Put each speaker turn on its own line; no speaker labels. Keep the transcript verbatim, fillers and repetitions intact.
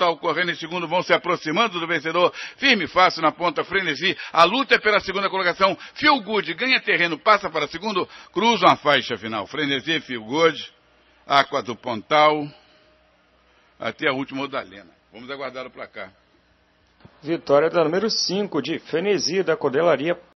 Pontal correndo em segundo, vão se aproximando do vencedor. Firme e fácil na ponta, Frenesi. A luta é pela segunda colocação. Feel Good ganha terreno, passa para segundo, cruzam a faixa final. Frenesi, Feel Good, Aqua do Pontal, até a última Odalena. Vamos aguardar o placar.
Vitória da número cinco de Frenesi da Cordelaria